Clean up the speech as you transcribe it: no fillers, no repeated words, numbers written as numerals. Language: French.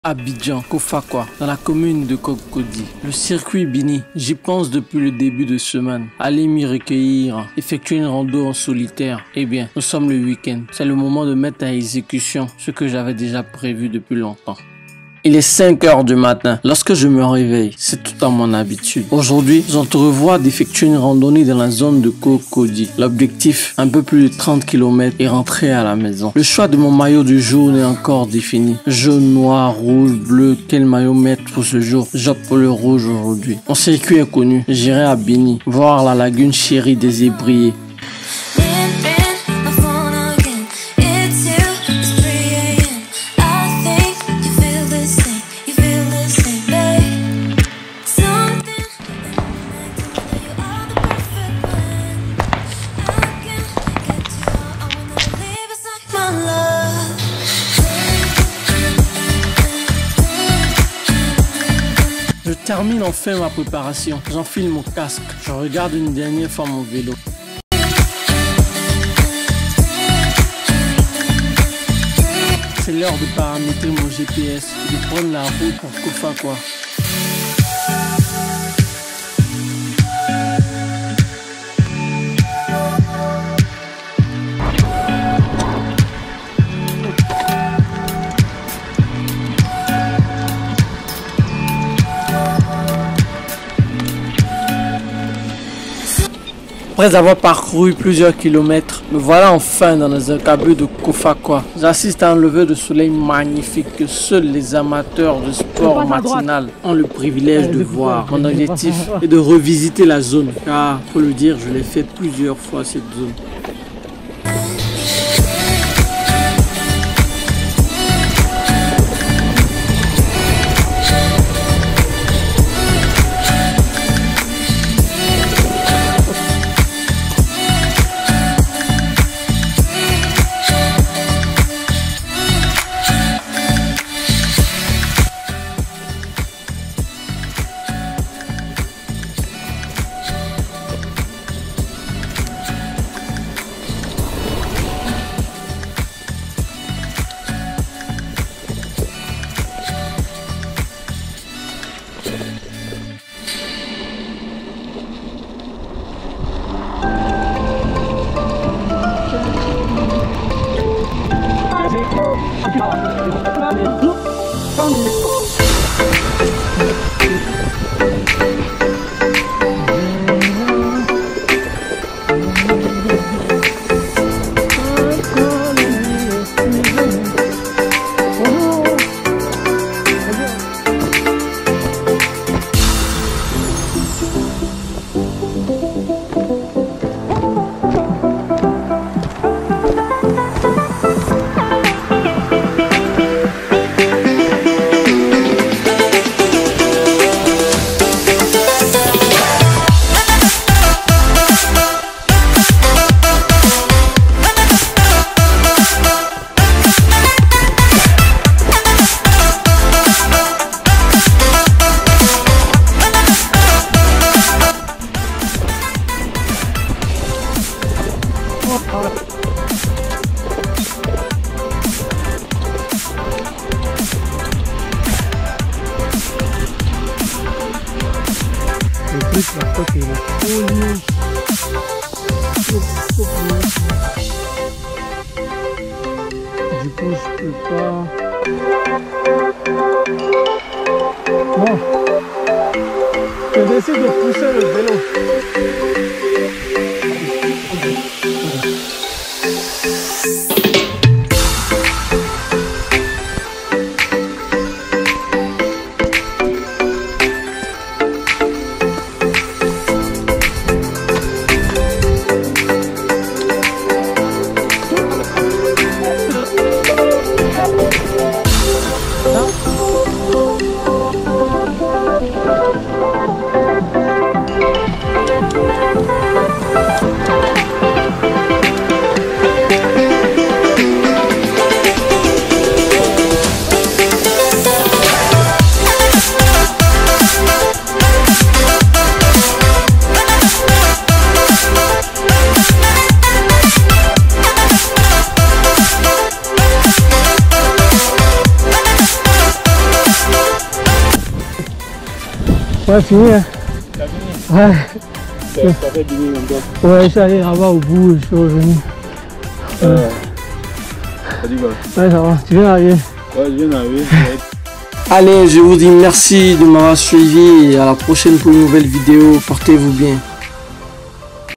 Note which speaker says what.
Speaker 1: Abidjan, Kofakwa, dans la commune de Cocody. Le circuit Bini, j'y pense depuis le début de semaine. Aller m'y recueillir, effectuer une rando en solitaire. Eh bien, nous sommes le week-end. C'est le moment de mettre à exécution ce que j'avais déjà prévu depuis longtemps. Il est 5 heures du matin. Lorsque je me réveille, c'est tout à mon habitude. Aujourd'hui, j'entrevois d'effectuer une randonnée dans la zone de Cocody. L'objectif, un peu plus de 30 km et rentrer à la maison. Le choix de mon maillot du jour n'est encore défini. Jaune, noir, rouge, bleu, quel maillot mettre pour ce jour? J'opte pour le rouge aujourd'hui. Mon circuit est connu. J'irai à Bini, voir la lagune chérie des Ébriers. Je termine enfin ma préparation. J'enfile mon casque. Je regarde une dernière fois mon vélo. C'est l'heure de paramétrer mon GPS et de prendre la route pour Kofakwa. Après avoir parcouru plusieurs kilomètres, me voilà enfin dans les encablures de Kofakwa. J'assiste à un lever de soleil magnifique que seuls les amateurs de sport matinal ont le privilège de voir. Mon objectif est de revisiter la zone, car, faut le dire, je l'ai fait plusieurs fois cette zone. La côte est trop nulle. Du coup, je peux pas. Bon, je décide de pousser le vélo.
Speaker 2: Ouais, fini. Hein.
Speaker 3: T'as fini?
Speaker 2: Ouais.
Speaker 3: Ça fait Bini longtemps.
Speaker 2: Ouais, je suis allé là-bas au bout, je suis revenu.
Speaker 3: Ça dit quoi?
Speaker 2: Ouais, ça va. Tu viens d'arriver?
Speaker 3: Ouais, je viens d'arriver.
Speaker 1: Allez, je vous dis merci de m'avoir suivi et à la prochaine pour une nouvelle vidéo. Portez-vous bien.